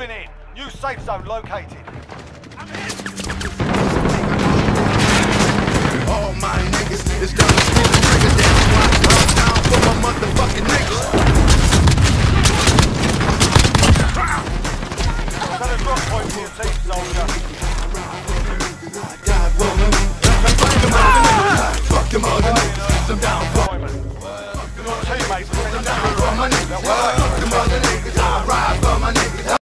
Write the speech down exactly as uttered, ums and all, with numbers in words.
Moving in. New safe zone located. All my niggas is done with the trigger. That's why I drop down for my motherfucking niggas.